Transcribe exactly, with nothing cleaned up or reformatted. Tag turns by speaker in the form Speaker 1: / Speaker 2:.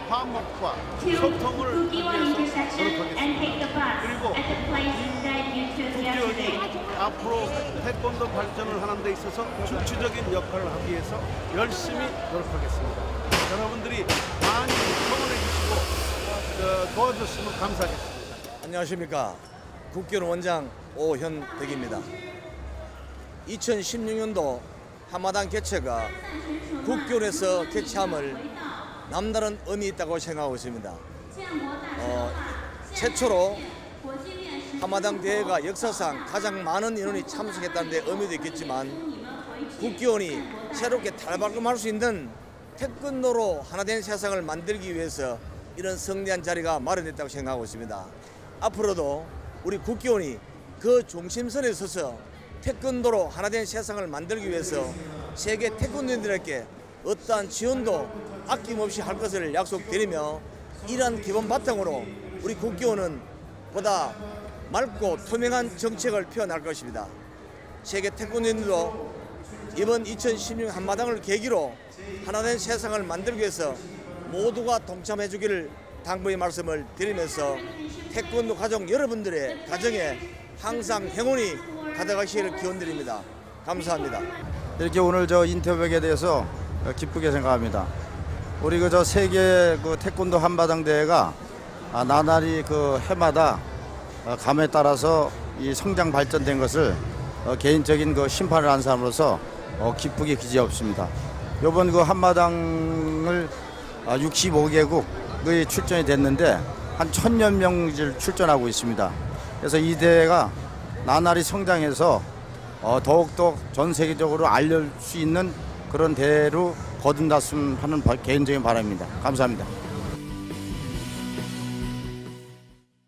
Speaker 1: 화목과 소통을 하기 위해서 노력하겠습니다. 그리고 국기원이 앞으로 태권도 발전을 하는 데 있어서 주체적인 역할을 하기 위해서 열심히 노력하겠습니다. 여러분들이 많이 성원해 주시고 어, 도와주시면 감사하겠습니다.
Speaker 2: 안녕하십니까. 국기원 원장 오현덕입니다. 이천십육 년도 한마당 개최가 국기원에서 개최함을 남다른 의미 있다고 생각하고 있습니다. 어, 최초로 한마당 대회가 역사상 가장 많은 인원이 참석했다는 데 의미도 있겠지만 국기원이 새롭게 탈바꿈할 수 있는 태권도로 하나된 세상을 만들기 위해서 이런 성대한 자리가 마련됐다고 생각하고 있습니다. 앞으로도 우리 국기원이 그 중심선에 서서 태권도로 하나된 세상을 만들기 위해서 세계 태권도인들에게 어떠한 지원도 아낌없이 할 것을 약속드리며 이러한 기본 바탕으로 우리 국기원은 보다 맑고 투명한 정책을 펴나갈 것입니다. 세계 태권도인들도 이번 이천십육 한마당을 계기로 하나된 세상을 만들기 위해서 모두가 동참해 주기를 당부의 말씀을 드리면서 태권도 가족 여러분들의 가정에 항상 행운이 가득하시기를 기원드립니다. 감사합니다.
Speaker 3: 이렇게 오늘 저 인터뷰에 대해서 기쁘게 생각합니다. 우리 그 저 세계 그 태권도 한마당 대회가 나날이 그 해마다 감에 따라서 이 성장 발전된 것을 개인적인 그 심판을 한 사람으로서 기쁘게 기지없습니다. 이번 그 한마당을 육십오 개국의 출전이 됐는데 한 천여 명이 출전하고 있습니다. 그래서 이 대회가 나날이 성장해서 더욱더 전 세계적으로 알릴 수 있는 그런 대회로 거듭났으면 하는 개인적인 바람입니다. 감사합니다.